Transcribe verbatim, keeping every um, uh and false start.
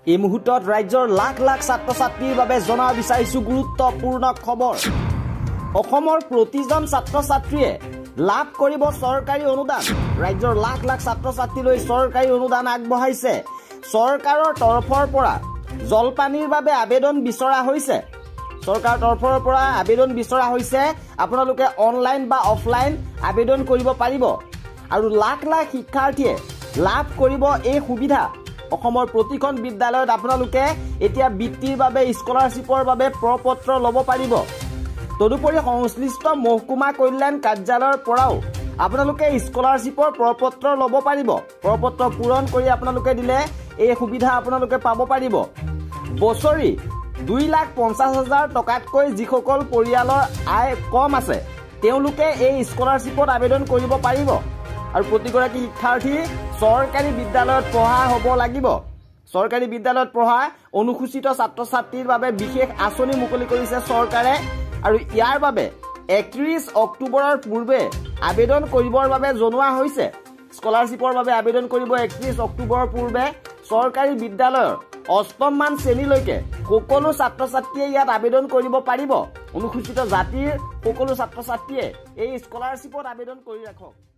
এই মুহূৰ্তত ৰাজ্যৰ লাখ লাখ ছাত্ৰ ছাত্ৰীৰ বাবে জনা বিচাৰিছো গুৰুত্বপূৰ্ণ খবৰ। অসমৰ প্ৰতিজন ছাত্ৰ ছাত্ৰীয়ে লাভ কৰিব চৰকাৰী অনুদান। ৰাজ্যৰ লাখ লাখ ছাত্ৰ ছাত্ৰীলৈ চৰকাৰী অনুদান আগবঢ়াইছে। চৰকাৰৰ তৰফৰ পৰা জলপানীৰ বাবে আবেদন বিচৰা হৈছে। চৰকাৰৰ তৰফৰ পৰা আবেদন বিচৰা হৈছে। আপোনালোকে অনলাইন বা অফলাইন আবেদন কৰিব পাৰিব আৰু লাখ লাখ শিক্ষাৰ্থীয়ে লাভ কৰিব এই সুবিধা। অসমৰ প্ৰতিখন বিদ্যালয়ত আপোনালোকে এতিয়া বৃত্তিৰ বাবে স্কলাৰশ্বিপৰ বাবে প্ৰপত্ৰ ল'ব পাৰিব। তদুপৰি সংশ্লিষ্ট মহকুমা কল্যাণ কাৰ্যালয়ৰ পৰাও আপোনালোকে স্কলাৰশ্বিপৰ প্ৰপত্ৰ ল'ব পাৰিব। প্ৰপত্ৰ পূৰণ কৰি আপোনালোকে দিলে এই সুবিধা আপোনালোকে পাব পাৰিব। বছৰি দুই লাখ পঞ্চাছ হাজাৰ টকাতকৈ যিসকল পৰিয়ালৰ আয় কম আছে তেওঁলোকে এই স্কলাৰশ্বিপত আবেদন কৰিব পাৰিব আৰু প্ৰতিগৰাকী শিক্ষাৰ্থী চৰকাৰী বিদ্যালয়ত পঢ়া হ'ব লাগিব। চৰকাৰী বিদ্যালয়ত পঢ়া অনুসূচিত ছাত্ৰ ছাত্ৰীৰ বাবে বিশেষ আঁচনি মুকলি কৰিছে চৰকাৰে আৰু ইয়াৰ বাবে একত্ৰিছ অক্টোবৰৰ পূৰ্বে আবেদন কৰিবৰ বাবে জনোৱা হৈছে। স্কলাৰশ্বিপৰ বাবে আবেদন কৰিব একত্ৰিছ অক্টোবৰৰ পূৰ্বে চৰকাৰী বিদ্যালয়ৰ অষ্টম মান শ্ৰেণীলৈকে সকলো ছাত্ৰ ছাত্ৰীয়ে ইয়াত আবেদন কৰিব পাৰিব। অনুসূচিত জাতিৰ সকলো ছাত্ৰ ছাত্ৰীয়ে এই স্কলাৰশ্বিপত আবেদন কৰি ৰাখক।